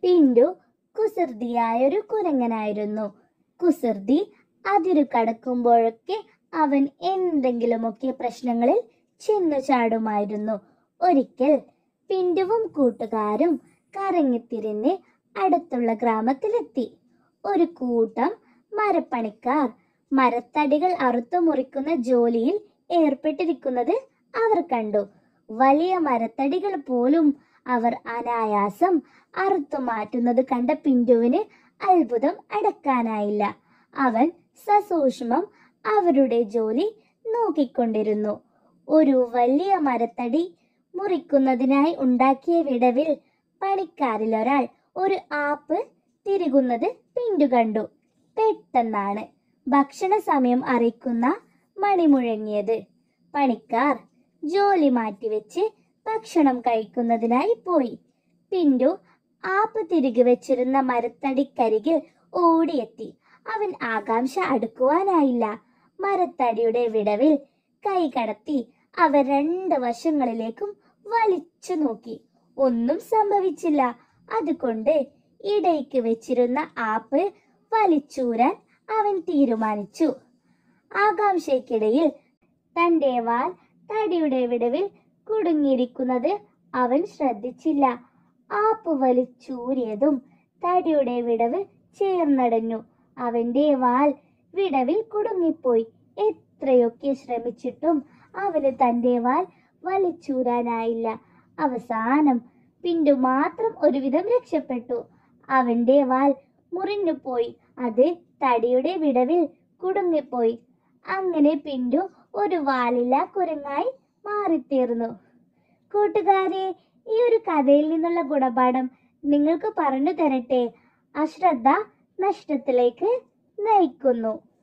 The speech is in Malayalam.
പിന്റു കുസൃതിയായൊരു കുരങ്ങനായിരുന്നു. കുസൃതി അതിരു കടക്കുമ്പോഴൊക്കെ അവൻ എന്തെങ്കിലുമൊക്കെ പ്രശ്നങ്ങളിൽ ചെന്നു ചാടുമായിരുന്നു. ഒരിക്കൽ പിന്റുവും കൂട്ടുകാരും കറങ്ങിത്തിരിഞ്ഞ് അടുത്തുള്ള ഗ്രാമത്തിലെത്തി. ഒരു കൂട്ടം മരപ്പണിക്കാർ മരത്തടികൾ അറുത്തു മുറിക്കുന്ന ജോലിയിൽ ഏർപ്പെട്ടിരിക്കുന്നത് അവർ കണ്ടു. വലിയ മരത്തടികൾ പോലും അവർ അനായാസം അറുത്തു മാറ്റുന്നത് കണ്ട പിന്റുവിന് അത്ഭുതം അടക്കാനായില്ല. അവൻ സസൂക്ഷ്മം അവരുടെ ജോലി നോക്കിക്കൊണ്ടിരുന്നു. ഒരു വലിയ മരത്തടി മുറിക്കുന്നതിനായി ഉണ്ടാക്കിയ വിടവിൽ പണിക്കാരിൽ ഒരാൾ ഒരു ആപ്പ് തിരുകുന്നത് പിന്റു കണ്ടു. പെട്ടെന്നാണ് ഭക്ഷണ സമയം അറിയിക്കുന്ന മണി മുഴങ്ങിയത്. പണിക്കാർ ജോലി മാറ്റിവെച്ച് ഭക്ഷണം കഴിക്കുന്നതിനായി പോയി. പിന്റു ആപ്പ് തിരികെ വെച്ചിരുന്ന മരത്തടിക്കരികിൽ ഓടിയെത്തി. അവൻ ആകാംക്ഷ അടുക്കുവാനായില്ല. മരത്തടിയുടെ വിടവിൽ കൈ കടത്തി അവ രണ്ട് വശങ്ങളിലേക്കും വലിച്ചു നോക്കി. ഒന്നും സംഭവിച്ചില്ല. അതുകൊണ്ട് ഇടയ്ക്ക് വെച്ചിരുന്ന ആപ്പ് വലിച്ചൂരാൻ അവൻ തീരുമാനിച്ചു. ആകാംക്ഷയ്ക്കിടയിൽ തന്റെ വാൽ തടിയുടെ വിടവിൽ കുടുങ്ങിയിരിക്കുന്നത് അവൻ ശ്രദ്ധിച്ചില്ല. ആപ്പ് വലിച്ചൂരിയതും തടിയുടെ വിടവ് ചേർന്നടഞ്ഞു. അവന്റെ വാൽ വിടവിൽ കുടുങ്ങിപ്പോയി. എത്രയൊക്കെ ശ്രമിച്ചിട്ടും അവന് തന്റെ വാൽ വലിച്ചൂരാനായില്ല. അവസാനം പിന്റു മാത്രം ഒരുവിധം രക്ഷപ്പെട്ടു. അവന്റെ വാൽ മുറിഞ്ഞുപോയി. അത് തടിയുടെ വിടവിൽ കുടുങ്ങിപ്പോയി. അങ്ങനെ പിന്റു ഒരു വാലില്ല കുരങ്ങായി മാറിത്തീർന്നു. കൂട്ടുകാരെ, ഈ ഒരു കഥയിൽ നിന്നുള്ള ഗുണപാഠം നിങ്ങൾക്ക് പറഞ്ഞു തരട്ടെ. അശ്രദ്ധ നഷ്ടത്തിലേക്ക് നയിക്കുന്നു.